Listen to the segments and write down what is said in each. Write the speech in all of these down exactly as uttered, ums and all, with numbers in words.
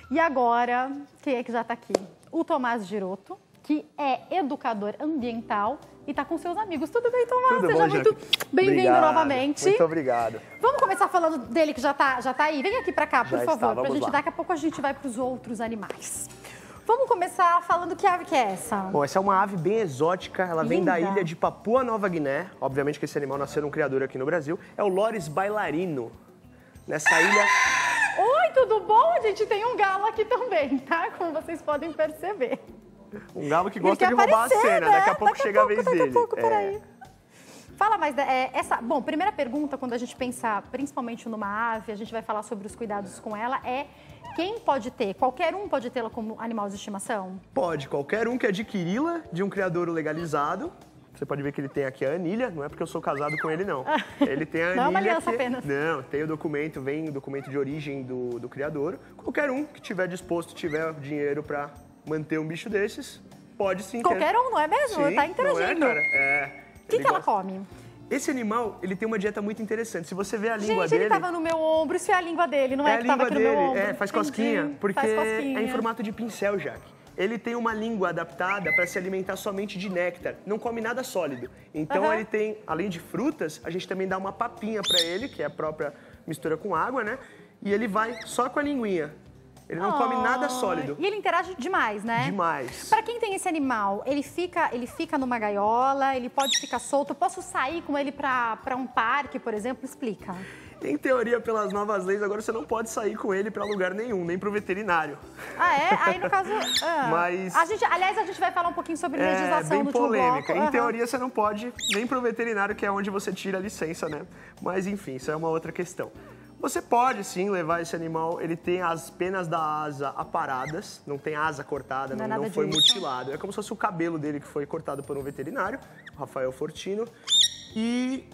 E agora, quem é que já está aqui? O Tomás Girotto, que é educador ambiental e está com seus amigos. Tudo bem, Tomás? Tudo Seja bom, muito bem-vindo novamente. Muito obrigado. Vamos começar falando dele, que já está já tá aí. Vem aqui para cá, por Já favor, está, para a vamos gente. lá. Daqui a pouco a gente vai para os outros animais. Vamos começar falando que ave que é essa? Bom, essa é uma ave bem exótica, ela vem Linda. da ilha de Papua Nova Guiné. Obviamente que esse animal nasceu num criador aqui no Brasil. É o Loris bailarino. Nessa ilha... Oi, tudo bom? A gente tem um galo aqui também, tá? Como vocês podem perceber. Um galo que Ele gosta quer de roubar aparecer, a cena. né? Daqui a pouco Daqui a chega pouco, a vez daqui dele. a pouco, É. peraí. Fala mais, da- é, essa... Bom, primeira pergunta, quando a gente pensar principalmente numa ave, a gente vai falar sobre os cuidados com ela, é quem pode ter? Qualquer um pode tê-la como animal de estimação? Pode, qualquer um que adquiri-la de um criador legalizado. Você pode ver que ele tem aqui a anilha, não é porque eu sou casado com ele, não. Ele tem a anilha. Não é uma aliança que... apenas. Não, tem o documento, vem o documento de origem do, do criador. Qualquer um que tiver disposto, tiver dinheiro para manter um bicho desses, pode sim ter. Qualquer um, não é mesmo? Sim, Tá não é, interagindo. cara? É. O que, Ele que ela gosta- come? Esse animal, ele tem uma dieta muito interessante. Se você vê a língua Gente, dele... ele tava no meu ombro, isso é a língua dele, não é, é a que tava língua aqui dele, no meu ombro. é, faz Entendi. cosquinha, porque Faz cosquinha. é em formato de pincel, Jaque. Ele tem uma língua adaptada para se alimentar somente de néctar, não come nada sólido. Então Aham. ele tem, além de frutas, a gente também dá uma papinha para ele, que é a própria mistura com água, né? E ele vai só com a linguinha. Ele não come nada Ai, sólido. E ele interage demais, né? Demais. Pra quem tem esse animal, ele fica, ele fica numa gaiola, ele pode ficar solto. Eu posso sair com ele pra, pra um parque, por exemplo? Explica. Em teoria, pelas novas leis, agora você não pode sair com ele para lugar nenhum, nem pro veterinário. Ah, é? Aí, no caso... ah. Mas- A gente, aliás, a gente vai falar um pouquinho sobre É legislação bem no último polêmica. bloco. Em Aham. teoria, você não pode nem pro veterinário, que é onde você tira a licença, né? Mas, enfim, isso é uma outra questão. Você pode, sim, levar esse animal. Ele tem as penas da asa aparadas, não tem asa cortada, Não é não, não nada foi disso. mutilado. É como se fosse o cabelo dele que foi cortado por um veterinário, o Rafael Fortino. E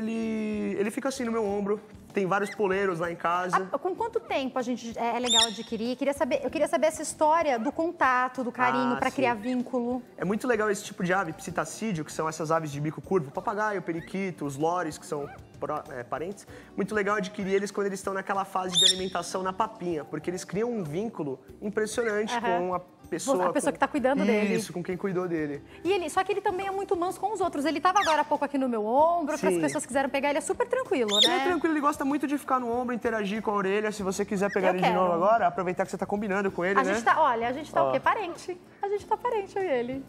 ele, ele fica assim no meu ombro. Tem vários poleiros lá em casa. Ah, com quanto tempo a gente é é legal adquirir? Queria saber, eu queria saber essa história do contato, do carinho, Ah, pra sim. criar vínculo. É muito legal esse tipo de ave, psitacídeo, que são essas aves de bico curvo, o papagaio, o periquito, os lores, que são pró- é, parentes. Muito legal adquirir eles quando eles estão naquela fase de alimentação na papinha, porque eles criam um vínculo impressionante Aham. com a pessoa... A pessoa com- que tá cuidando dele. Isso, com quem cuidou dele. E ele, só que ele também é muito manso com os outros. Ele tava agora há pouco aqui no meu ombro, para as Sim. pessoas quiseram pegar, ele é super tranquilo, Ele é né? tranquilo, ele gosta muito de ficar no ombro, interagir com a orelha. Se você quiser pegar Eu ele de quero. novo agora, aproveitar que você tá combinando com ele, A né? gente tá, olha, a gente tá Ó. o quê? Parente. A gente tá parente, eu e ele.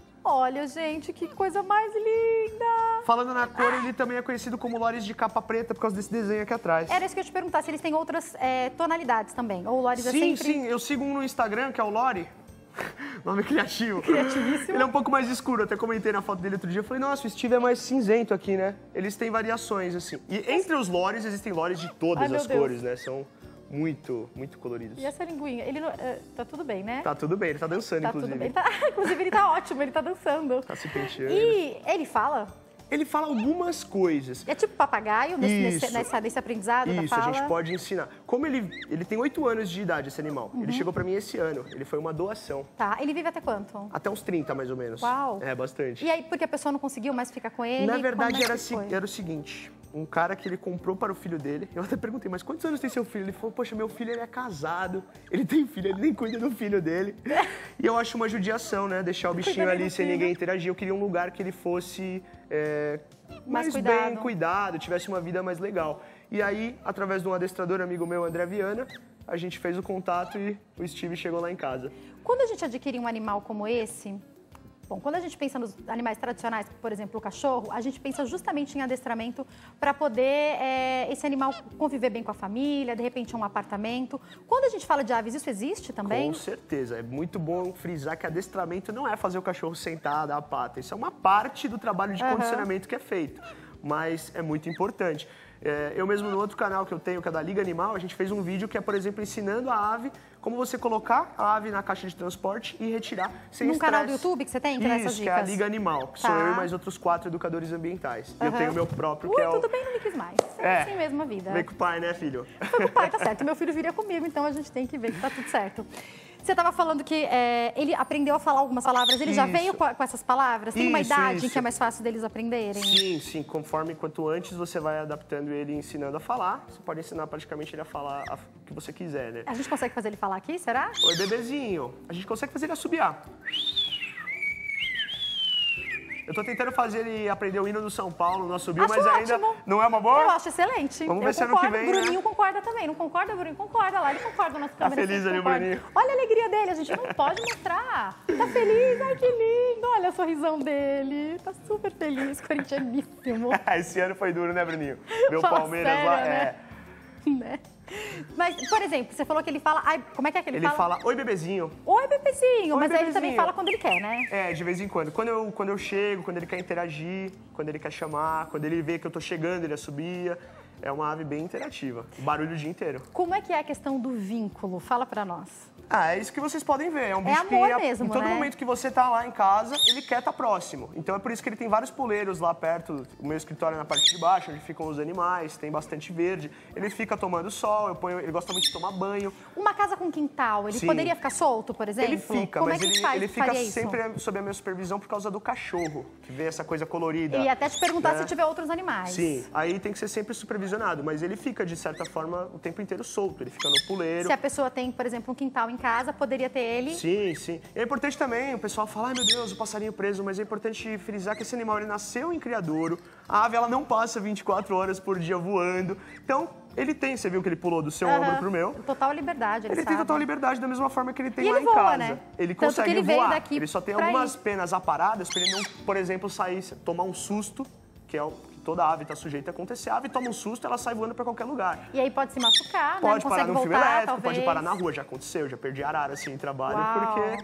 Olha, gente, que coisa mais linda. Falando na cor, ele também é conhecido como Loris de capa preta por causa desse desenho aqui atrás. Era isso que eu ia te perguntar, se eles têm outras é, tonalidades também. Ou o Loris é Sim, sempre... sim, eu sigo um no Instagram, que é o Lori. Nome criativo. Criativíssimo. Ele é um pouco mais escuro, até comentei na foto dele outro dia. Eu falei, nossa, o Steve é mais cinzento aqui, né? Eles têm variações, assim. E entre os Lores, existem Lores de todas Ai, meu as Deus. cores, né? São muito, muito coloridos. E essa linguinha? Ele não, é, tá tudo bem, né? Tá tudo bem, ele tá dançando, Tá inclusive. tudo bem. Tá- inclusive, ele tá ótimo, ele tá dançando. Tá se penteando. E ele fala? Ele fala algumas coisas. É tipo papagaio nesse, nesse, Isso. nessa- nesse aprendizado da Isso, fala? a gente pode ensinar. Como ele, ele tem oito anos de idade, esse animal. Uhum. Ele chegou pra mim esse ano. Ele foi uma doação. Tá, ele vive até quanto? Até uns trinta, mais ou menos. Uau. É, bastante. E aí, porque a pessoa não conseguiu mais ficar com ele? Na verdade, como é era, que se- foi? era o seguinte. Um cara que ele comprou para o filho dele. Eu até perguntei, mas quantos anos tem seu filho? Ele falou, poxa, meu filho ele é casado. Ele tem filho, ele nem cuida do filho dele. E eu acho uma judiação, né? Deixar o bichinho Cuida ali do sem filho. ninguém interagir. Eu queria um lugar que ele fosse é, Mais mais, cuidado. bem cuidado, tivesse uma vida mais legal. E aí, através de um adestrador amigo meu, André Viana, a gente fez o contato e o Steve chegou lá em casa. Quando a gente adquire um animal como esse, bom, quando a gente pensa nos animais tradicionais, por exemplo, o cachorro, a gente pensa justamente em adestramento para poder é, esse animal conviver bem com a família, de repente um apartamento. Quando a gente fala de aves, isso existe também? Com certeza. É muito bom frisar que adestramento não é fazer o cachorro sentar, dar a pata. Isso é uma parte do trabalho de Aham. condicionamento que é feito. Mas é muito importante. É, eu mesmo no outro canal que eu tenho, que é da Liga Animal, a gente fez um vídeo que é, por exemplo, ensinando a ave como você colocar a ave na caixa de transporte e retirar sem Num estresse. canal do YouTube que você tem, que dá essas Isso, que é a dicas? Liga Animal, que Tá. sou eu e mais outros quatro educadores ambientais. E eu Aham. tenho o meu próprio, Ui, que é o... tudo bem, não me quis mais. É, É. assim mesmo a vida. Vem com o pai, né, filho? Foi com o pai, tá certo. Meu filho viria comigo, então a gente tem que ver que tá tudo certo. Você estava falando que é, ele aprendeu a falar algumas palavras, ele Isso. já veio com, com essas palavras? Tem uma Isso, idade isso. em que é mais fácil deles aprenderem? Sim, sim. Conforme quanto antes você vai adaptando ele e ensinando a falar, você pode ensinar praticamente ele a falar a- o que você quiser, né? A gente consegue fazer ele falar aqui, será? Oi, bebezinho. A gente consegue fazer ele assobiar. Eu tô tentando fazer ele aprender o hino do São Paulo, não assobio, Acho mas ainda ótimo. não é uma boa? Eu acho excelente. Vamos eu ver se ano concordo. que vem, Bruninho né? concorda também. Não concorda, Bruninho? Concorda lá, ele concorda. Nossa câmera, feliz vocês ali o concordam. Bruninho. Olha a alegria dele, a gente não pode mostrar. Tá feliz? Ai, que lindo. Olha o sorrisão dele. Tá super feliz, corintianíssimo. Esse ano foi duro, né, Bruninho? Meu Fala Palmeiras sério, lá, né? é. Né? Mas, por exemplo, você falou que ele fala... Ai, como é que é que ele, Ele fala, oi, bebezinho. Oi, bebezinho. Oi, Mas aí ele bebezinho. também fala quando ele quer, né? É, de vez em quando. Quando eu, quando eu chego, quando ele quer interagir, quando ele quer chamar, quando ele vê que eu tô chegando, ele assobia. É uma ave bem interativa. Barulho o dia inteiro. Como é que é a questão do vínculo? Fala pra nós. Ah, é isso que vocês podem ver. É um bicho amor que, a- mesmo, em todo né? momento que você tá lá em casa, ele quer estar próximo. Então é por isso que ele tem vários puleiros lá perto. O meu escritório é na parte de baixo, onde ficam os animais, tem bastante verde. Ele fica tomando sol, eu ponho, ele gosta muito de tomar banho. Uma casa com quintal, ele Sim. poderia ficar solto, por exemplo? Ele fica, Como mas é que ele, faz, ele fica faria isso? sempre sob a minha supervisão por causa do cachorro, que vê essa coisa colorida. E ia até te perguntar né? se tiver outros animais. Sim, aí tem que ser sempre supervisionado, mas ele fica, de certa forma, o tempo inteiro solto. Ele fica no puleiro. Se a pessoa tem, por exemplo, um quintal em casa, poderia ter ele. Sim, sim. E é importante também, o pessoal fala, ai meu Deus, o passarinho preso, mas é importante frisar que esse animal ele nasceu em criadouro, a ave ela não passa vinte e quatro horas por dia voando, então ele tem, você viu que ele pulou do seu Aham. ombro pro meu, Total liberdade, ele, ele sabe. tem total liberdade da mesma forma que ele tem E lá ele em voa, casa. né? Ele Tanto consegue que ele veio voar, daqui ele só tem pra algumas ir. penas aparadas para ele não, por exemplo, sair, tomar um susto, que é o que toda ave está sujeita a acontecer. A ave toma um susto, ela sai voando para qualquer lugar. E aí pode se machucar, Pode né? Não parar consegue no fio voltar, elétrico, talvez. pode parar na rua, já aconteceu, já perdi arara assim em trabalho, Uau. porque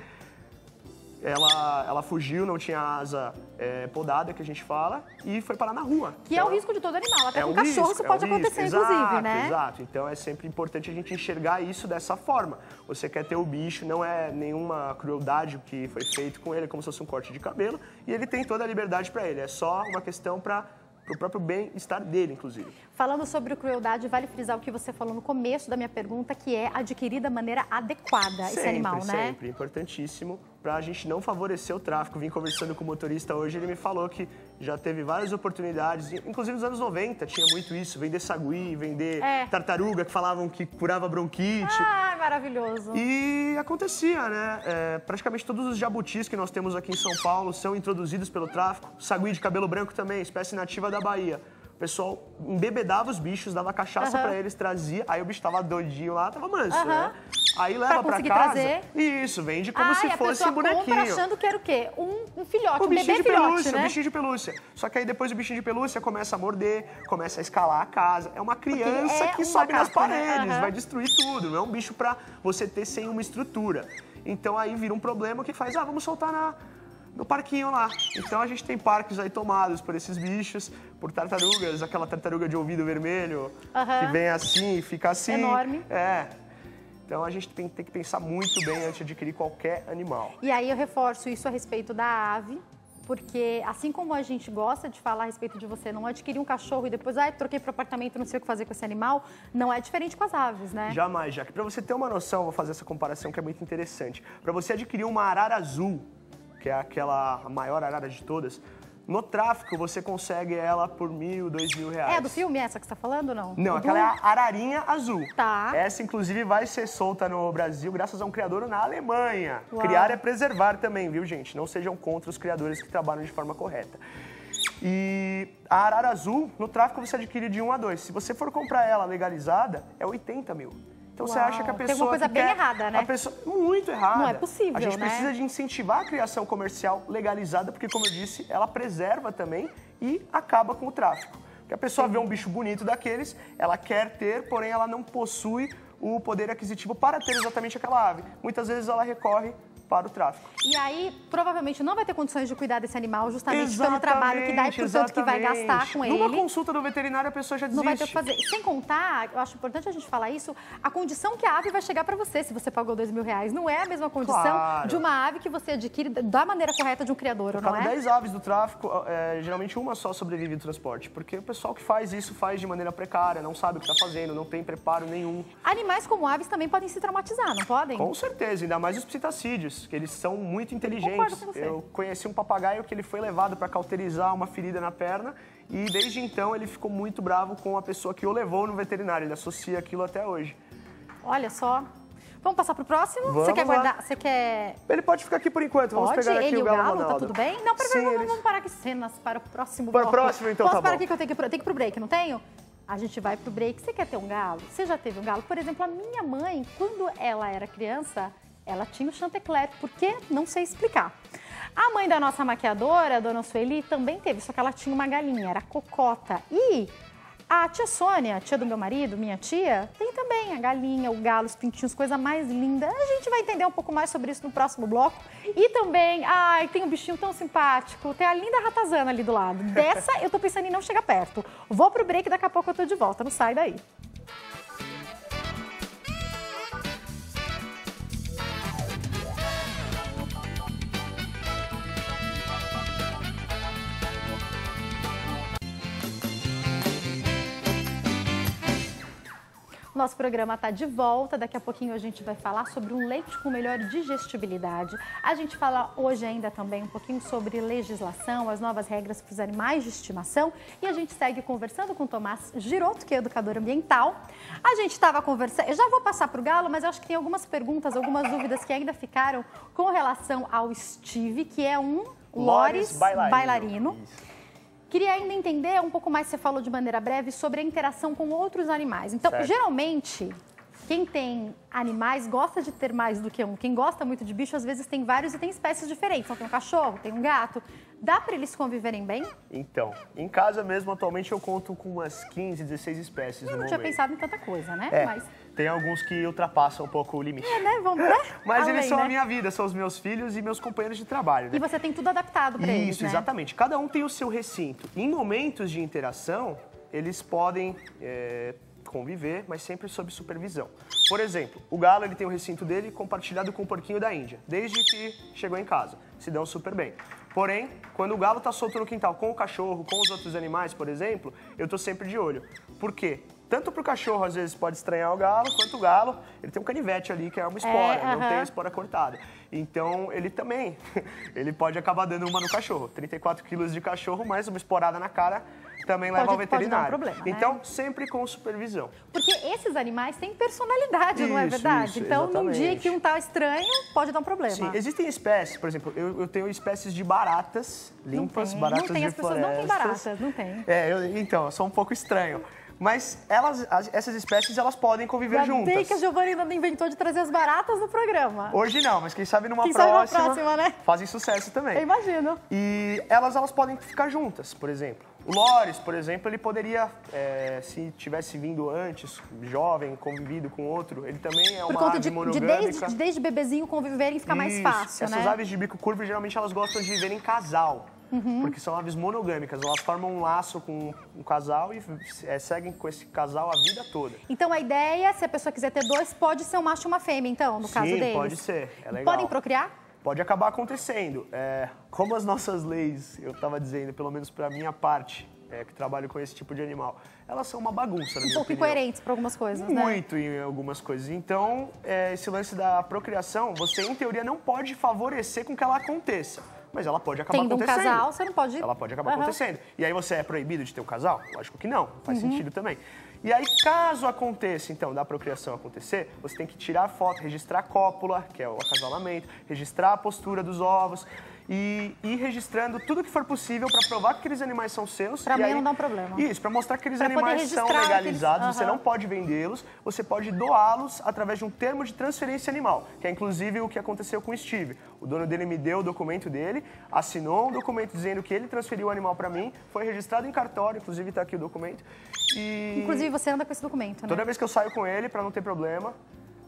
ela, ela fugiu, não tinha asa é, podada, que a gente fala, e foi parar na rua. Que é o Então, risco de todo animal. Até é com um cachorro risco, isso é pode um risco. acontecer, Exato, inclusive, né? Exato, então é sempre importante a gente enxergar isso dessa forma. Você quer ter o bicho, não é nenhuma crueldade o que foi feito com ele, é como se fosse um corte de cabelo, e ele tem toda a liberdade para ele, é só uma questão para o próprio bem-estar dele, inclusive. Falando sobre crueldade, vale frisar o que você falou no começo da minha pergunta, que é adquirir da maneira adequada esse Sempre, animal, né? Sempre, importantíssimo, para a gente não favorecer o tráfico. Vim conversando com o motorista hoje, ele me falou que já teve várias oportunidades, inclusive nos anos noventa tinha muito isso, vender sagui, vender É. tartaruga, que falavam que curava bronquite. Ah, maravilhoso. E acontecia, né? É, praticamente todos os jabutis que nós temos aqui em São Paulo são introduzidos pelo tráfico. Sagui de cabelo branco também, espécie nativa da Bahia. O pessoal embebedava os bichos, dava cachaça Aham. pra eles, trazia. Aí o bicho tava doidinho lá, tava manso, Aham. né? Aí leva pra, conseguir casa. trazer. Isso, vende como Ah, se e a fosse pessoa um bonequinho. compra achando que era o quê? Um, um filhote, O um bichinho bebê de filhote, pelúcia, né? o bichinho de pelúcia. Só que aí depois o bichinho de pelúcia começa a morder, começa a escalar a casa. É uma criança é que um sobe nas macaco, né? paredes, Aham. vai destruir tudo. Não é um bicho pra você ter sem uma estrutura. Então aí vira um problema que faz, ah, vamos soltar na, no parquinho lá. Então a gente tem parques aí tomados por esses bichos, por tartarugas, aquela tartaruga de ouvido vermelho, Aham. que vem assim e fica assim. Enorme. É. Então a gente tem, tem que pensar muito bem antes de adquirir qualquer animal. E aí eu reforço isso a respeito da ave, porque assim como a gente gosta de falar a respeito de você não adquirir um cachorro e depois, ah, troquei pro apartamento, não sei o que fazer com esse animal, não é diferente com as aves, né? Jamais, Jaque. Pra você ter uma noção, vou fazer essa comparação que é muito interessante. Pra você adquirir uma arara azul, que é aquela a maior arara de todas, no tráfico você consegue ela por mil, dois mil reais. É do filme essa que você tá falando ou não? Não, O aquela do- é a ararinha azul. Tá. Essa, inclusive, vai ser solta no Brasil graças a um criador na Alemanha. Uau. Criar é preservar também, viu, gente? Não sejam contra os criadores que trabalham de forma correta. E a arara azul, no tráfico você adquire de um a dois. Se você for comprar ela legalizada, é oitenta mil. Então você Uau. acha que a Tem pessoa uma coisa que bem quer- errada, né? A pessoa, muito errada. Não é possível, A gente né? precisa de incentivar a criação comercial legalizada, porque, como eu disse, ela preserva também e acaba com o tráfico. Porque a pessoa vê um bicho bonito daqueles, ela quer ter, porém ela não possui o poder aquisitivo para ter exatamente aquela ave. Muitas vezes ela recorre para o tráfico. E aí, provavelmente, não vai ter condições de cuidar desse animal, justamente Exatamente, pelo trabalho que dá e por tanto que vai gastar com ele. Numa consulta do veterinário, a pessoa já desiste. Não vai ter o que fazer. Sem contar, eu acho importante a gente falar isso, a condição que a ave vai chegar para você se você pagou dois mil reais. Não é a mesma condição Claro. de uma ave que você adquire da maneira correta de um criador, não Cada é? dez aves do tráfico, é, geralmente uma só sobrevive do transporte. Porque o pessoal que faz isso faz de maneira precária, não sabe o que está fazendo, não tem preparo nenhum. Animais como aves também podem se traumatizar, não podem? Com certeza, ainda mais os psitacídeos, que eles são muito inteligentes. Concordo com você. Eu conheci um papagaio que ele foi levado para cauterizar uma ferida na perna e desde então ele ficou muito bravo com a pessoa que o levou no veterinário. Ele associa aquilo até hoje. Olha só. Vamos passar pro próximo? Vamos Você quer lá. guardar? Você quer... Ele pode ficar aqui por enquanto. Vamos Pode? pegar aqui Ele e o o Galo galo, Ronaldo. tá tudo bem? Não, pera, Sim, vamos, eles- vamos parar aqui cenas para o próximo Para o bloco. próximo, então, Posso tá parar bom. aqui que eu tenho que, ir pro- tenho que ir pro break, não tenho? A gente vai pro break. Você quer ter um galo? Você já teve um galo? Por exemplo, a minha mãe, quando ela era criança, ela tinha o Chantecler. Por quê? Não sei explicar. A mãe da nossa maquiadora, a dona Sueli, também teve, só que ela tinha uma galinha, era cocota. E a tia Sônia, tia do meu marido, minha tia, tem também a galinha, o galo, os pintinhos, coisa mais linda. A gente vai entender um pouco mais sobre isso no próximo bloco. E também, ai, tem um bichinho tão simpático, tem a linda ratazana ali do lado. Dessa, eu tô pensando em não chegar perto. Vou pro break, daqui a pouco eu tô de volta, não sai daí. Nosso programa está de volta, daqui a pouquinho a gente vai falar sobre um leite com melhor digestibilidade. A gente fala hoje ainda também um pouquinho sobre legislação, as novas regras para os animais de estimação e a gente segue conversando com o Tomás Girotto, que é educador ambiental. A gente estava conversando, eu já vou passar para o Galo, mas eu acho que tem algumas perguntas, algumas dúvidas que ainda ficaram com relação ao Steve, que é um Loris bailarino. bailarino. Isso. Queria ainda entender um pouco mais, você falou de maneira breve, sobre a interação com outros animais. Então, Certo. geralmente, quem tem animais gosta de ter mais do que um. Quem gosta muito de bicho, às vezes tem vários e tem espécies diferentes. Então, tem um cachorro, tem um gato. Dá para eles conviverem bem? Então, em casa mesmo, atualmente eu conto com umas quinze, dezesseis espécies Eu no não tinha momento. pensado em tanta coisa, né? É, Mas, tem alguns que ultrapassam um pouco o limite. é, né? Vamos, né? Mas Além, eles são né? a minha vida, são os meus filhos e meus companheiros de trabalho, né? E você tem tudo adaptado para eles, Isso, né? exatamente. Cada um tem o seu recinto. Em momentos de interação, eles podem é, conviver, mas sempre sob supervisão. Por exemplo, o galo ele tem o recinto dele compartilhado com o porquinho da Índia, desde que chegou em casa. Se dão super bem. Porém, quando o galo está solto no quintal com o cachorro, com os outros animais, por exemplo, eu estou sempre de olho. Por quê? Tanto para o cachorro, às vezes, pode estranhar o galo, quanto o galo, ele tem um canivete ali, que é uma espora, É, não aham. tem a espora cortada. Então, ele também, ele pode acabar dando uma no cachorro. trinta e quatro quilos de cachorro, mais uma esporada na cara, também leva Pode- ao pode dar um veterinário. problema, né? Então, sempre com supervisão. Porque esses animais têm personalidade, não é Isso, verdade? isso, Então, num dia exatamente. que um tá estranho, pode dar um problema. Sim, existem espécies, por exemplo, eu, eu tenho espécies de baratas, Não limpas, tem, baratas não tem, de as pessoas florestas. não têm baratas, não tem. É, eu- então, eu sou um pouco estranho. Mas elas, as- essas espécies, elas podem conviver Já juntas. bem que a Giovanna ainda não inventou de trazer as baratas no programa. Hoje não, mas quem sabe numa Quem sabe próxima, na próxima, né? fazem sucesso também. Eu imagino. E elas, elas podem ficar juntas, por exemplo. O Loris, por exemplo, ele poderia, é, se tivesse vindo antes, jovem, convivido com outro, ele também é Por uma conta ave de, de monogâmica. desde, de desde bebezinho conviverem fica mais Isso. fácil, Essas né? aves de bico curvo, geralmente, elas gostam de viver em casal. Uhum. Porque são aves monogâmicas. Elas formam um laço com um casal e é, seguem com esse casal a vida toda. Então a ideia, se a pessoa quiser ter dois, pode ser um macho e uma fêmea, então, no caso Sim, deles. pode ser. É legal. Podem procriar? Pode acabar acontecendo. É, como as nossas leis, eu estava dizendo, pelo menos para a minha parte, é, que trabalho com esse tipo de animal, elas são uma bagunça, na Um minha pouco opinião. incoerentes para algumas coisas, né? Muito em algumas coisas. Então, é, esse lance da procriação, você, em teoria, não pode favorecer com que ela aconteça. Mas ela pode acabar Tendo um acontecendo. casal, você não pode... Ela pode acabar Aham. acontecendo. E aí você é proibido de ter um casal? Lógico que não, faz Uhum. sentido também. E aí, caso aconteça, então, da procriação acontecer, você tem que tirar a foto, registrar a cópula, que é o acasalamento, registrar a postura dos ovos e ir registrando tudo que for possível para provar que aqueles animais são seus. Pra e mim aí- não dá um problema. Isso, para mostrar que aqueles Pra poder animais são registrar legalizados, aqueles- você Aham. não pode vendê-los, você pode doá-los através de um termo de transferência animal, que é inclusive o que aconteceu com o Steve. O dono dele me deu o documento dele, assinou um documento dizendo que ele transferiu o animal para mim, foi registrado em cartório, inclusive está aqui o documento. E Inclusive, você anda com esse documento, né? toda vez que eu saio com ele, para não ter problema,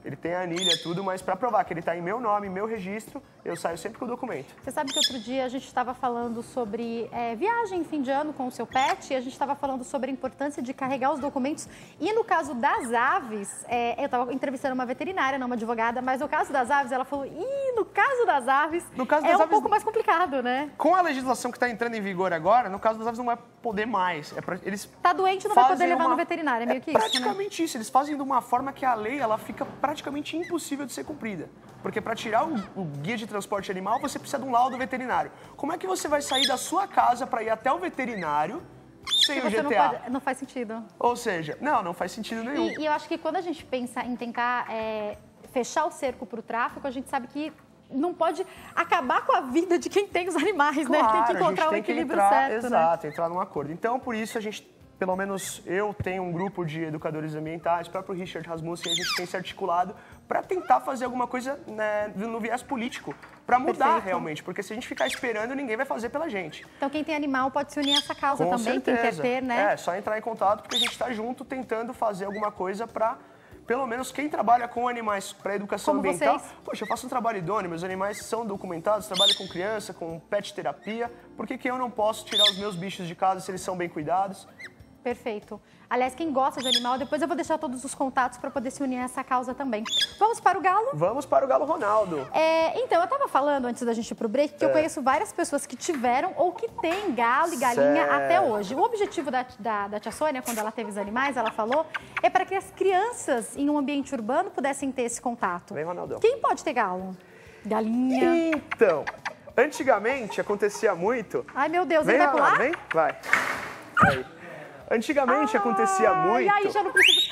ele tem a anilha, tudo, mas para provar que ele está em meu nome, meu registro, eu saio sempre com o documento. Você sabe que outro dia a gente estava falando sobre é, viagem em fim de ano com o seu pet e a gente estava falando sobre a importância de carregar os documentos. E no caso das aves, é, eu estava entrevistando uma veterinária, não uma advogada, mas no caso das aves, ela falou, ih, no caso das aves, no caso é das um aves, pouco mais complicado, né? Com a legislação que está entrando em vigor agora, no caso das aves não vai poder mais. É pra, eles tá doente, não vai poder levar uma, no veterinário, é meio que é isso, praticamente né? isso, eles fazem de uma forma que a lei ela fica praticamente impossível de ser cumprida. Porque para tirar o, o guia de transporte animal, você precisa de um laudo veterinário. Como é que você vai sair da sua casa para ir até o veterinário sem o G T A? Não, pode, não faz sentido. Ou seja, não, não faz sentido nenhum. E, e eu acho que quando a gente pensa em tentar é, fechar o cerco para o tráfico, a gente sabe que não pode acabar com a vida de quem tem os animais, claro, né? Tem que encontrar o um equilíbrio entrar, certo, exato, né? entrar num acordo. Então, por isso, a gente, pelo menos eu tenho um grupo de educadores ambientais, o próprio Richard Rasmussen, a gente tem se articulado para tentar fazer alguma coisa, né, no viés político, para mudar Perfeito. realmente, porque se a gente ficar esperando, ninguém vai fazer pela gente. Então, quem tem animal pode se unir a essa causa Com também, certeza. quem quer ter, né? É, só entrar em contato, porque a gente está junto tentando fazer alguma coisa para, pelo menos, quem trabalha com animais para educação Como ambiental. vocês. Poxa, eu faço um trabalho idôneo, meus animais são documentados, trabalho com criança, com pet terapia, por que que eu não posso tirar os meus bichos de casa se eles são bem cuidados? Perfeito. Aliás, quem gosta de animal, depois eu vou deixar todos os contatos para poder se unir a essa causa também. Vamos para o galo? Vamos para o galo Ronaldo. É, então, eu estava falando antes da gente ir pro break que é. eu conheço várias pessoas que tiveram ou que têm galo e galinha certo. até hoje. O objetivo da, da, da tia Sônia, quando ela teve os animais, ela falou, é para que as crianças em um ambiente urbano pudessem ter esse contato. Vem, Ronaldão. Quem pode ter galo? Galinha? Então, antigamente acontecia muito... Ai, meu Deus, vem, ele vai pular? Vem, vai. Aí. Antigamente ah, acontecia muito... Ai, já não preciso...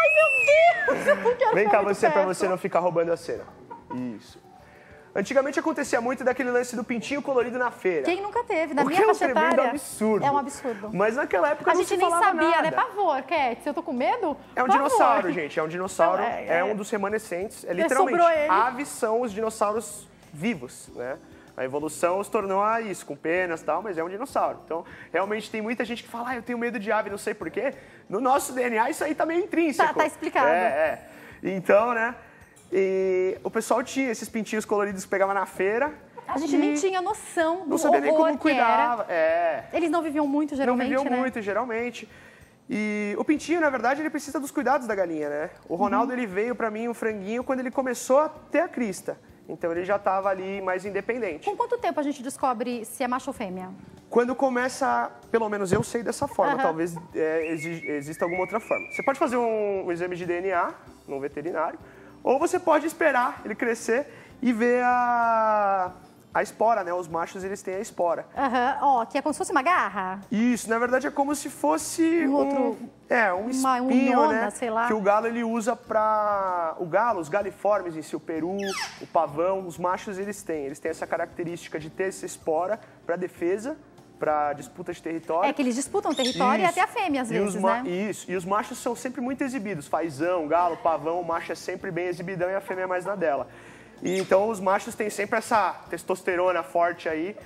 Ai, meu Deus, eu não quero Vem cá você, perto. pra você não ficar roubando a cena. Isso. Antigamente acontecia muito daquele lance do pintinho colorido na feira. Quem nunca teve? Na o minha que é um faixa tremendo etária, absurdo. É um absurdo. Mas naquela época a não gente se nem falava sabia, nada. né? Pavor, Cat, se eu tô com medo... É um pavor. dinossauro, gente. É um dinossauro. Não, é, é, é... um dos remanescentes. É literalmente. Sobrou ele. Aves são os dinossauros vivos, né? A evolução os tornou a isso, com penas e tal, mas é um dinossauro. Então, realmente tem muita gente que fala, ah, eu tenho medo de ave, não sei porquê. No nosso D N A isso aí tá meio intrínseco. Tá, tá explicado. É, é. Então, né? E o pessoal tinha esses pintinhos coloridos que pegava na feira. A gente nem tinha noção do Não sabia nem como horror que cuidava. era. É. Eles não viviam muito, geralmente, Não viviam né? muito, geralmente. E o pintinho, na verdade, ele precisa dos cuidados da galinha, né? O Ronaldo, uhum. ele veio pra mim, um franguinho, quando ele começou a ter a crista. Então ele já estava ali mais independente. Com quanto tempo a gente descobre se é macho ou fêmea? Quando começa, pelo menos eu sei dessa forma, uhum. talvez é, exi, exista alguma outra forma. Você pode fazer um, um exame de D N A num veterinário, ou você pode esperar ele crescer e ver a, a espora, né? Os machos, eles têm a espora. Aham, ó, oh, que é como se fosse uma garra? Isso, na verdade é como se fosse um... Outro... um é, um uma espinho, unhona, né? sei lá. Que o galo, ele usa pra... O galo, os galiformes em si, o peru, o pavão, os machos, eles têm. Eles têm essa característica de ter essa espora pra defesa, pra disputa de território. É que eles disputam o território Isso. e até a fêmea, às e vezes, os né? Isso, e os machos são sempre muito exibidos. Fazão, galo, pavão, o macho é sempre bem exibidão e a fêmea é mais na dela. E então os machos têm sempre essa testosterona forte aí.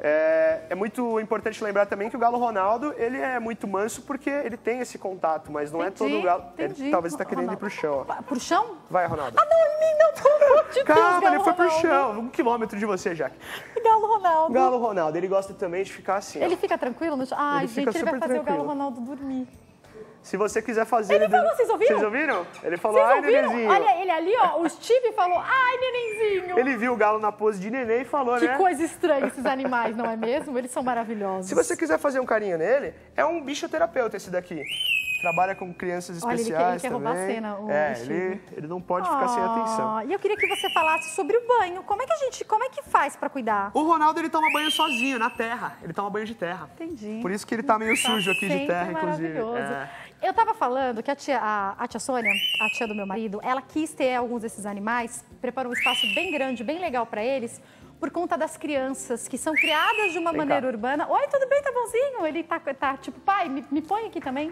É, é muito importante lembrar também que o galo Ronaldo, ele é muito manso porque ele tem esse contato, mas não entendi, é todo galo. Entendi. Ele, talvez ele tá querendo Ronaldo. ir pro chão. Ó. Pro chão? Vai, Ronaldo. Ah, não, em mim não, pelo amor de Deus, Calma, Galo ele foi pro Ronaldo. chão. Um quilômetro de você, Jaque. Galo Ronaldo. Galo Ronaldo, ele gosta também de ficar assim. Ele ó. fica tranquilo no chão? Ai, Ele gente, fica ele vai super fazer tranquilo. o Galo Ronaldo dormir. Se você quiser fazer... Ele falou, vocês ouviram? Vocês ouviram? Ele falou, Vocês ai, ouviram? nenenzinho. Olha ele ali, ó, o Steve falou, ai, nenenzinho. Ele viu o galo na pose de neném e falou, Que né? coisa estranha esses animais, não é mesmo? Eles são maravilhosos. Se você quiser fazer um carinho nele, é um bichoterapeuta esse daqui. Trabalha com crianças Olha, ele quer, especiais ele quer também. roubar a cena, o é, Steve. ele, ele não pode ficar sem atenção. E eu queria que você falasse sobre o banho. Como é que a gente, como é que faz pra cuidar? O Ronaldo, ele toma banho sozinho, na terra. Ele toma banho de terra. Entendi. Por isso que ele tá meio Tá sujo aqui de sempre terra, inclusive. maravilhoso. É. Eu tava falando que a tia, a, a tia Sônia, a tia do meu marido, ela quis ter alguns desses animais, preparou um espaço bem grande, bem legal pra eles, por conta das crianças que são criadas de uma Vem maneira cá. urbana. Oi, tudo bem, tá bonzinho? Ele tá, tá tipo, pai, me, me põe aqui também.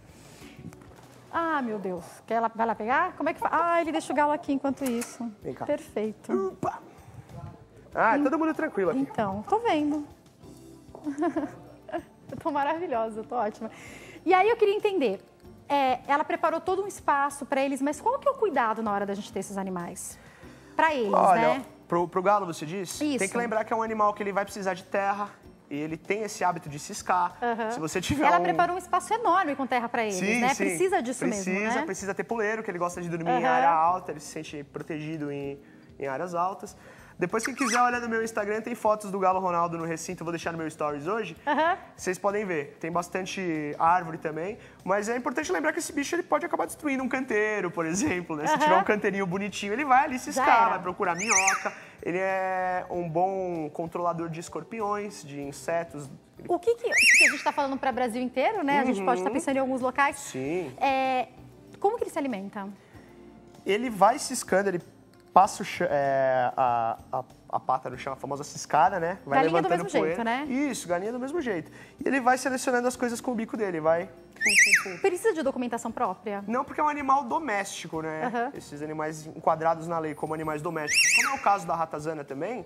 Ah, meu Deus. Quer ela, vai lá pegar? Como é que faz? Ah, ele deixa o galo aqui enquanto isso. Vem cá. Perfeito. Opa. Ah, todo mundo tranquilo aqui. Então, tô vendo. Eu tô maravilhosa, tô ótima. E aí eu queria entender, é, ela preparou todo um espaço para eles, mas qual que é o cuidado na hora da gente ter esses animais? Para eles, Olha, né? Pro, pro galo, você diz? Isso. Tem que lembrar que é um animal que ele vai precisar de terra. E ele tem esse hábito de ciscar. Uhum. Se você tiver Ela um... preparou um espaço enorme com terra para eles, sim, né? Sim. Precisa disso precisa, mesmo, né? Precisa, ter puleiro, que ele gosta de dormir uhum. em área alta, ele se sente protegido em, em áreas altas. Depois, quem quiser olhar no meu Instagram, tem fotos do Galo Ronaldo no recinto, eu vou deixar no meu stories hoje. Uhum. Vocês podem ver, tem bastante árvore também, mas é importante lembrar que esse bicho ele pode acabar destruindo um canteiro, por exemplo, né? Uhum. Se tiver um canteirinho bonitinho, ele vai ali ciscar, vai procurar minhoca. Ele é um bom controlador de escorpiões, de insetos. O que, que, que a gente está falando para o Brasil inteiro, né? Uhum. A gente pode estar pensando em alguns locais. Sim. É, como que ele se alimenta? Ele vai ciscando, ele passa o chão, é, a, a, a pata no chão, a famosa ciscada, né? Vai galinha levantando do mesmo poeira. jeito, né? Isso, galinha do mesmo jeito. E ele vai selecionando as coisas com o bico dele, vai... Precisa de documentação própria? Não, porque é um animal doméstico, né? Uhum. Esses animais enquadrados na lei como animais domésticos. Como é o caso da ratazana também,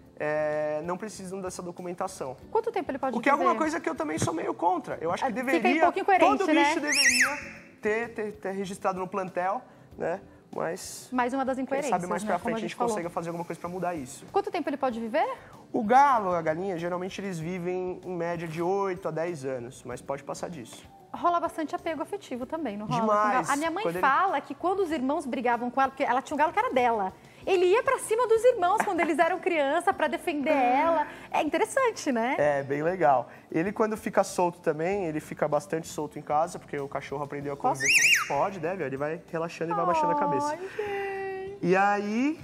é, não precisam dessa documentação. Quanto tempo ele pode viver? O que é alguma coisa que eu também sou meio contra. Eu acho que deveria... Fica um pouco incoerente, todo né? bicho deveria ter, ter, ter registrado no plantel, né? Mas... Mais uma das incoerências, quem sabe mais pra né? frente Como a gente, falou. consiga fazer alguma coisa pra mudar isso. Quanto tempo ele pode viver? O galo, a galinha, geralmente eles vivem em média de oito a dez anos, mas pode passar disso. Rola bastante apego afetivo também, não rola? Demais. A minha mãe Quando ele- fala que quando os irmãos brigavam com ela, porque ela tinha um galo que era dela, ele ia pra cima dos irmãos quando eles eram criança pra defender ela. É interessante, né? É, bem legal. Ele, quando fica solto também, ele fica bastante solto em casa, porque o cachorro aprendeu a conviver com ele. Pode, deve, ó, ele vai relaxando e vai abaixando a cabeça. Ai, gente. E aí,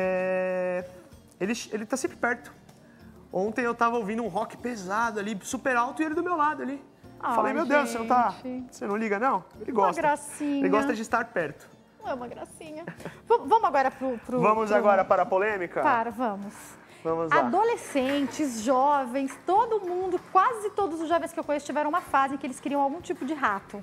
é, ele, ele tá sempre perto. Ontem eu tava ouvindo um rock pesado ali, super alto, e ele do meu lado ali. Ai, Falei, meu Deus, você não tá... gente. Você não liga, não? Ele Uma gosta. gracinha. Ele gosta de estar perto. É uma gracinha. V- vamos agora pro... pro Vamos pro... agora para a polêmica? Para, vamos. Vamos lá. Adolescentes, jovens, todo mundo, quase todos os jovens que eu conheço tiveram uma fase em que eles queriam algum tipo de rato.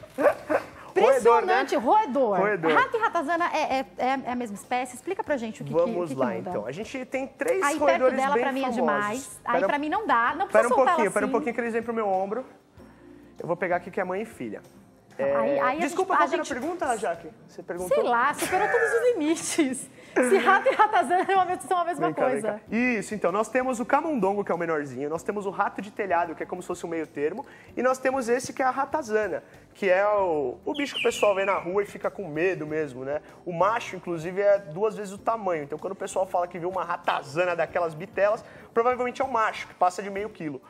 Impressionante, roedor, né? Roedor. Rato e ratazana é, é, é a mesma espécie? Explica pra gente o que, Vamos que, o que, lá, que muda. então. A gente tem três Aí perto roedores dela bem pra mim é famosos. demais. Aí Pera- pra mim não dá, não precisa Pera um soltar pouquinho, ela pera um assim. pouquinho que eles vêm pro meu ombro. Eu vou pegar aqui que é mãe e filha. É, Aí- aí a Desculpa, gente- qual a que era a gente- pergunta, Jaque? Você perguntou? Sei lá, superou todos os limites. Se rato e ratazana são a mesma- são a mesma Vem cá, vem coisa. cá. Isso, então, nós temos o camundongo, que é o menorzinho, nós temos o rato de telhado, que é como se fosse um meio termo, e nós temos esse que é a ratazana, que é o, o bicho que o pessoal vê na rua e fica com medo mesmo, né? O macho, inclusive, é duas vezes o tamanho, então quando o pessoal fala que viu uma ratazana daquelas bitelas, provavelmente é um macho, que passa de meio quilo.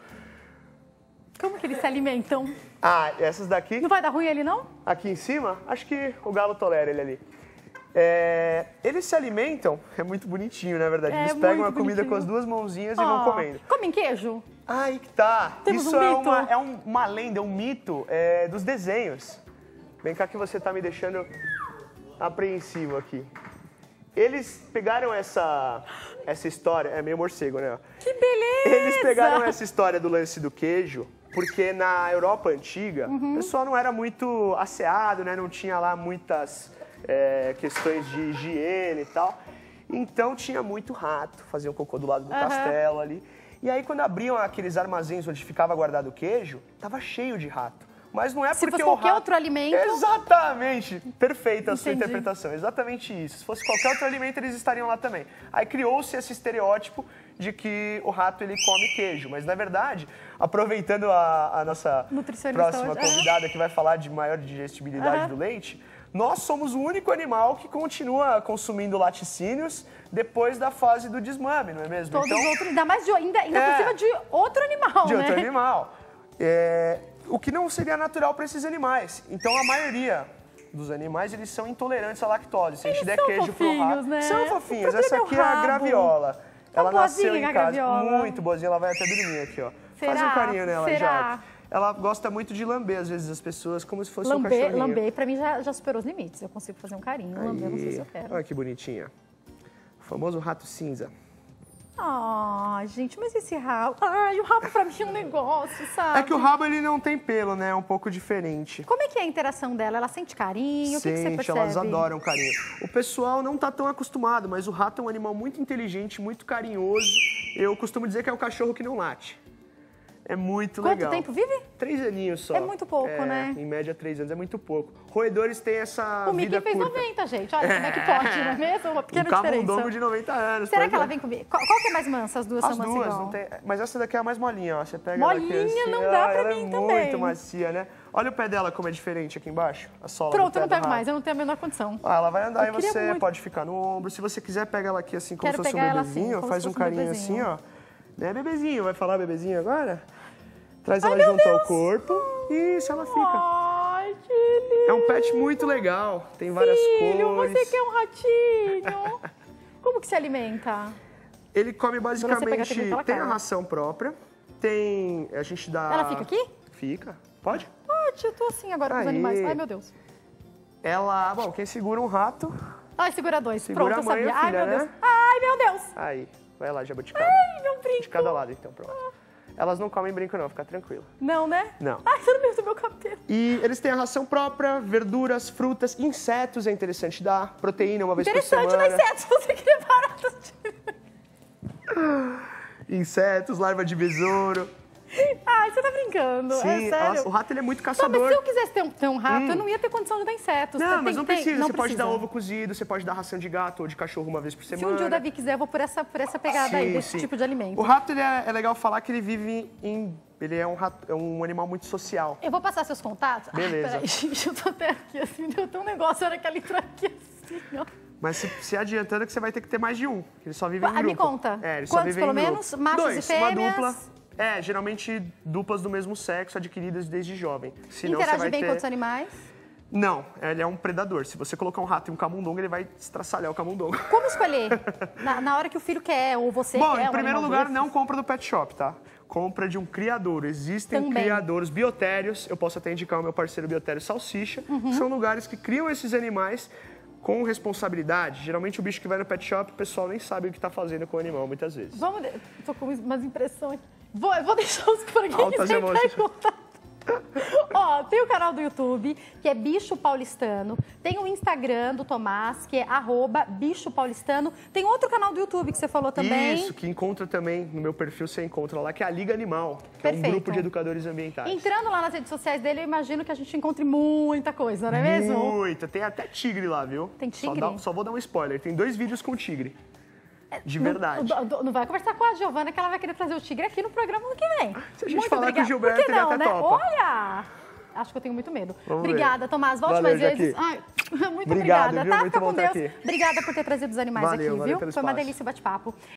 Como que eles se alimentam? Ah, essas daqui, Não vai dar ruim ali, não? aqui em cima, acho que o galo tolera ele ali. É, eles se alimentam, é muito bonitinho, na verdade. É Eles pegam muito a comida bonitinho. com as duas mãozinhas e vão Ó, comendo. comem queijo? Aí que tá. Temos Isso um é, mito. uma, é um- uma lenda, é um mito é, dos desenhos. Vem cá que você tá me deixando apreensivo aqui. Eles pegaram essa, essa história, é meio morcego, né? Que beleza! Eles pegaram essa história do lance do queijo, porque na Europa antiga, Uhum. o pessoal não era muito asseado, né? Não tinha lá muitas é, questões de higiene e tal. Então tinha muito rato, faziam cocô do lado do Aham. castelo ali. E aí quando abriam aqueles armazéns onde ficava guardado o queijo, tava cheio de rato. Mas não é Se porque fosse o qualquer rato... outro alimento- Exatamente! Perfeita a sua Entendi. interpretação, exatamente isso. Se fosse qualquer outro alimento, eles estariam lá também. Aí criou-se esse estereótipo de que o rato ele come queijo, mas na verdade, aproveitando a, a nossa Nutricionista próxima hoje, convidada que vai falar de maior digestibilidade Aham. do leite, nós somos o único animal que continua consumindo laticínios depois da fase do desmame, não é mesmo? Todos os outros, ainda mais de, ainda, ainda É. por cima de outro animal, de né? outro animal. É, o que não seria natural para esses animais. Então a maioria dos animais eles são intolerantes à lactose. Se a gente Eles der são queijo pro fofinhos, rato, né? são O fofinhos. problema Essa é o aqui é a rabo. graviola. Tá Ela nasceu boazinha em a casa. graviola. Muito boazinha, ela vai até dormir aqui, ó. Faz Será? um carinho nela, Será? Jaque. Ela gosta muito de lamber, às vezes, as pessoas, como se fosse um Lamber, cachorrinho. lamber, pra mim já, já superou os limites. Eu consigo fazer um carinho, lamber, eu não sei se eu quero. Olha que bonitinha. O famoso rato cinza. Ai, gente, mas esse rabo... Ai, o rabo pra mim é um negócio, sabe? É que o rabo ele não tem pelo, né? É um pouco diferente. Como é que é a interação dela? Ela sente carinho? O que, que você Sente, percebe? elas adoram carinho. O pessoal não tá tão acostumado, mas o rato é um animal muito inteligente, muito carinhoso. Eu costumo dizer que é o cachorro que não late. É muito Quanto legal. Quanto tempo vive? Três aninhos só. É muito pouco, é, né? Em média, três anos é muito pouco. Roedores têm essa o vida Mickey fez curta. noventa, gente. Olha como é que pode, não é mesmo? Uma pequena um diferença. camundongo de noventa anos. Será pode que ela ver. vem comigo? Qual, qual que é mais mansa? As duas As são mansas duas, igual? não tem... Mas essa daqui é a mais molinha, ó. Você pega Molinha, ela aqui assim, não ela, dá pra ela mim é também. muito macia, né? Olha o pé dela como é diferente aqui embaixo. A sola Pronto, do eu pé não do pego rato. mais, eu não tenho a menor condição. Ah, ela vai andar Eu e queria você muito. pode ficar no ombro. Se você quiser, pega ela aqui assim, como Quero se fosse um pegar ela assim, bebezinho. como faz se um fosse um carinho bebezinho. assim, ó. Né, bebezinho? Vai falar bebezinho agora? Traz Ai, ela meu junto Deus. ao corpo. Isso, ela fica. Ai, que lindo. É um pet muito legal. Tem várias Filho, cores. você quer um ratinho? Como que se alimenta? Ele come pegar, tem que basicamente... vir pela Tem a cara. ração própria. Tem... A gente dá... Ela fica aqui? Fica. Pode? Pode, eu tô assim agora com os Aí. animais. Ai, meu Deus. Ela... Bom, quem segura um rato... Ai, segura dois. Segura Pronto, a eu mãe e sabia. a Ai, filha, meu Deus. né? Ai, meu Deus. Aí. Vai lá, jabuticaba. Ai, meu brinco. De cada lado, então, pronto. Elas não comem brinco, não. Fica tranquilo. Não, né? Não. Ai, você não viu do meu cabelo. E eles têm a ração própria, verduras, frutas, insetos é interessante dar, proteína uma vez por Interessante, semana. né, insetos? Você queria barato. Insetos, larva de besouro. Ai, você tá brincando. Sim, é sério. nossa, o rato ele é muito Não, mas caçador. se eu quisesse ter um, ter um rato, Hum. eu não ia ter condição de dar insetos. Não, Tem- mas não tem- precisa. não você pode precisa. dar ovo cozido, você pode dar ração de gato ou de cachorro uma vez por Se semana. um dia o Davi quiser, eu vou por essa, por essa pegada aí, Sim, desse sim. tipo de alimento. O rato ele é, é legal falar que ele vive em... Ele é um, rato, é um animal muito social. Eu vou passar seus contatos? Beleza. Ai, peraí, gente, eu tô até aqui assim, deu tão um negócio, a hora que ela entrou aqui assim, ó. Mas se, se adiantando que você vai ter que ter mais de um. Eles só vivem em Ah, grupo. me conta. É, eles só Quantos, vivem pelo em grupo. menos? Machos Dois, e fêmeas? uma dupla. É, geralmente duplas do mesmo sexo, adquiridas desde jovem. Senão você Interage vai bem ter... com outros animais? Não, ele é um predador. Se você colocar um rato e um camundongo, ele vai estraçalhar o camundongo. Como escolher? Na, na hora que o filho quer, ou você Bom, quer em um primeiro animal lugar, desse? não compra do pet shop, tá? Compra de um criador. Existem Também. criadores biotérios. Eu posso até indicar o meu parceiro Biotério Salsicha. Uhum. Que são lugares que criam esses animais com responsabilidade. Geralmente o bicho que vai no pet shop, o pessoal nem sabe o que está fazendo com o animal, muitas vezes. Vamos, de- tô com umas impressões. Vou, eu vou deixar os pra quem Altas quiser emoções. perguntar. Ó, tem o canal do YouTube, que é Bicho Paulistano. Tem o Instagram do Tomás, que é arroba Bicho Paulistano. Tem outro canal do YouTube que você falou também. Isso, que encontra também, no meu perfil você encontra lá, que é a Liga Animal, que é um Perfeito. grupo de educadores ambientais. Entrando lá nas redes sociais dele, eu imagino que a gente encontre muita coisa, não é mesmo? Muita, tem até tigre lá, viu? Tem Só, tigre? dá- só vou dar um spoiler, tem dois vídeos com tigre. De verdade. Não, não- não vai conversar com a Giovana que ela vai querer trazer o tigre aqui no programa ano que vem. Se a gente Muito falar com o obrigada. Gilberto, Por que ele não, até né? topa. Olha! Acho que eu tenho muito medo. Vamos ver. Obrigada, Tomás. Volte Valeu, mais vezes. Jaqui. Ai, muito Obrigado, obrigada, viu? tá? Muito Fica bom com estar Deus. aqui. Obrigada por ter trazido os animais Valeu, aqui, valeu viu? pelo Foi uma espaço. delícia o bate-papo.